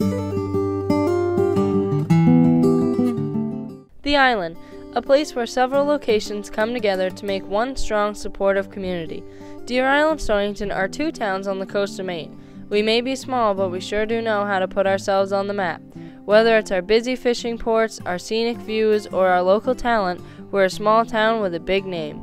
The island, a place where several locations come together to make one strong, supportive community. Deer Isle and Stonington are two towns on the coast of Maine. We may be small, but we sure do know how to put ourselves on the map. Whether it's our busy fishing ports, our scenic views, or our local talent, we're a small town with a big name.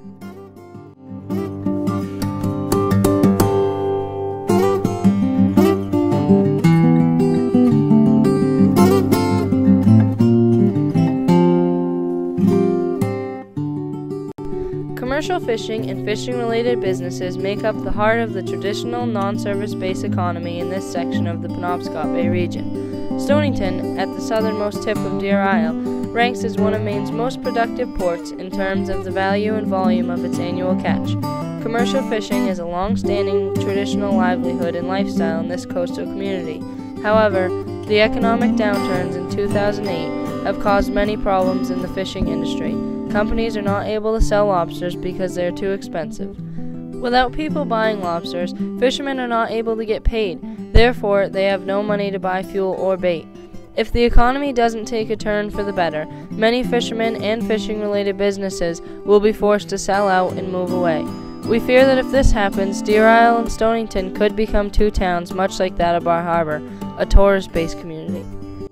Commercial fishing and fishing-related businesses make up the heart of the traditional non-service-based economy in this section of the Penobscot Bay region. Stonington, at the southernmost tip of Deer Isle, ranks as one of Maine's most productive ports in terms of the value and volume of its annual catch. Commercial fishing is a long-standing traditional livelihood and lifestyle in this coastal community. However, the economic downturns in 2008 have caused many problems in the fishing industry. Companies are not able to sell lobsters because they are too expensive. Without people buying lobsters, fishermen are not able to get paid. Therefore, they have no money to buy fuel or bait. If the economy doesn't take a turn for the better, many fishermen and fishing-related businesses will be forced to sell out and move away. We fear that if this happens, Deer Isle and Stonington could become two towns much like that of Bar Harbor, a tourist-based community.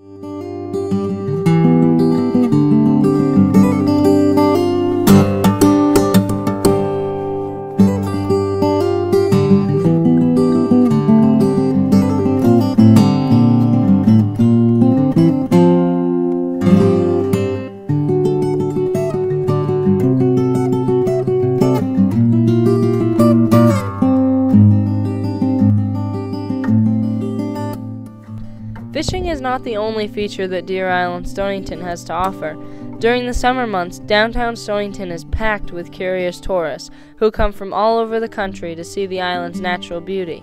Fishing is not the only feature that Deer Isle and Stonington has to offer. During the summer months, downtown Stonington is packed with curious tourists who come from all over the country to see the island's natural beauty.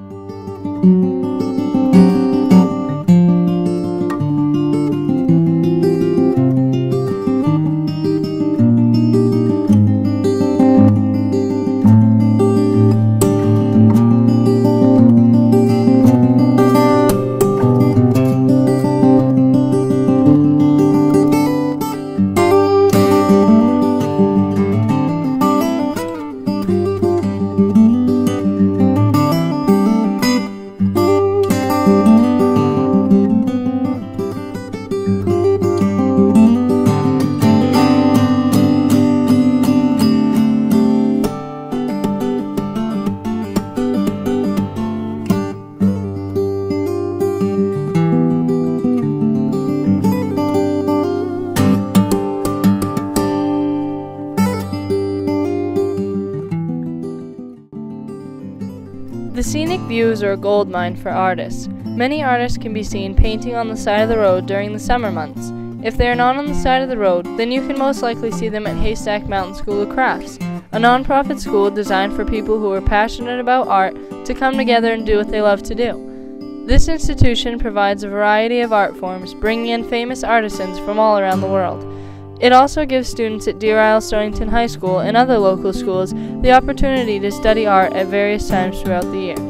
The scenic views are a goldmine for artists. Many artists can be seen painting on the side of the road during the summer months. If they are not on the side of the road, then you can most likely see them at Haystack Mountain School of Crafts, a non-profit school designed for people who are passionate about art to come together and do what they love to do. This institution provides a variety of art forms, bringing in famous artisans from all around the world. It also gives students at Deer Isle Stonington High School and other local schools the opportunity to study art at various times throughout the year.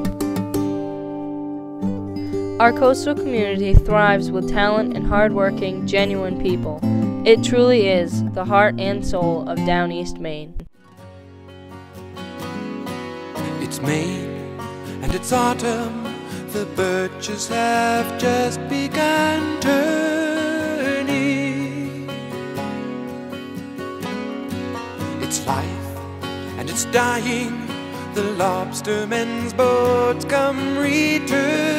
Our coastal community thrives with talent and hard-working, genuine people. It truly is the heart and soul of Down East Maine. It's Maine and it's autumn, the birches have just begun turning. It's life and it's dying, the lobstermen's boats come returning.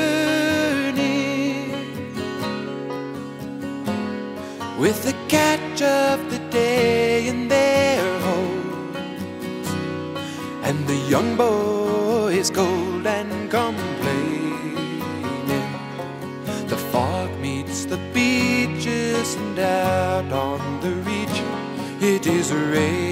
With the catch of the day in their holds, and the young boys cold and complaining. The fog meets the beaches, and out on the reach it is raining.